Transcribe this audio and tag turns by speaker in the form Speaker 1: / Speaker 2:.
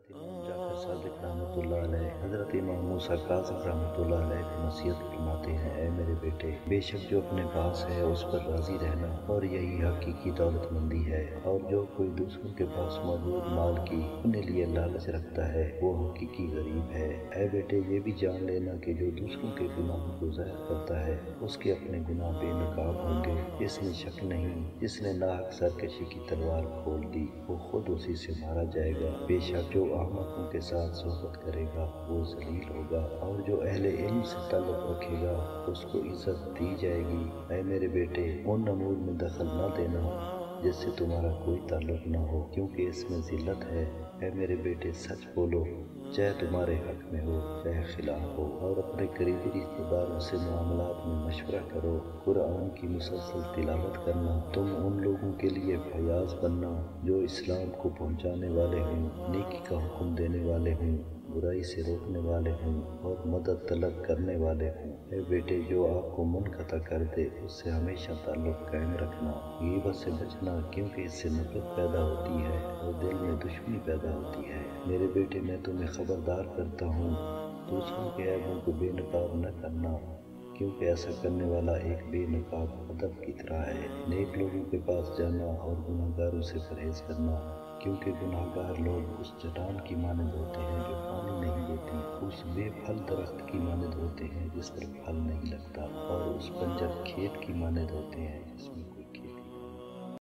Speaker 1: حضرت امام جعفر صادق رحمۃ اللہ علیہ، حضرت امام موسیٰ کاظم رحمۃ اللہ علیہ کو نصیحت فرماتے ہیں: اے میرے بیٹے، بے شک جو اپنے پاس ہے اس پر راضی رہنا، اور یہی حقیقی دولت مندی ہے، اور جو کوئی دوسروں کے پاس موجود مال کی اپنے لیے لالچ رکھتا ہے وہ حقیقی غریب ہے۔ اے بیٹے، یہ بھی جان لینا کہ جو دوسروں کے گناہوں کو ظاہر کرتا ہے اس کے اپنے گناہ بے نقاب ہوں گے۔ اس میں شک نہیں، جس نے ناحق سرکشی کی تلوار کھول دی وہ خود اسی سے مارا جائے گا۔ بے شک جو احمقوں کے ساتھ صحبت کرے گا وہ ذلیل ہوگا، اور جو اہل علم سے تعلق رکھے گا اس کو عزت دی جائے گی۔ اے میرے بیٹے، ان امور میں دخل نہ دینا جس سے تمہارا کوئی تعلق نہ ہو، کیونکہ اس میں ذلت ہے۔ اے میرے بیٹے، سچ بولو، چاہے تمہارے حق میں ہو چاہے خلاف ہو، اور اپنے قریبی رشتہ داروں سے معاملات میں مشورہ کرو۔ قرآن کی مسلسل تلاوت کرنا، تم ان لوگوں کے لیے فیاض بننا جو اسلام کو پہنچانے والے ہوں، نیکی کا حکم دینے والے ہوں، برائی سے روکنے والے ہوں، اور مدد طلب کرنے والے ہوں۔ اے بیٹے، جو آپ کو منقطع کر دے اس سے ہمیشہ تعلق قائم رکھنا۔ غیبت سے بچنا، کیونکہ اس سے نفرت پیدا ہوتی ہے اور دل میں دشمنی پیدا ہوتی ہے۔ میرے بیٹے، میں تمہیں خبردار کرتا ہوں، دوسروں کے عیبوں کو بے نقاب نہ کرنا، کیونکہ ایسا کرنے والا ایک بے نقاب ادب کی طرح ہے۔ نیک لوگوں کے پاس جانا اور گناہ گاروں سے پرہیز کرنا، کیونکہ گناہ گار لوگ اس چٹان کی مانند ہوتے ہیں جو پانی نہیں دیتی، اس بے پھل درخت کی مانند ہوتے ہیں جس پر پھل نہیں لگتا، اور اس بنجر کھیت کی مانند ہوتے ہیں جس میں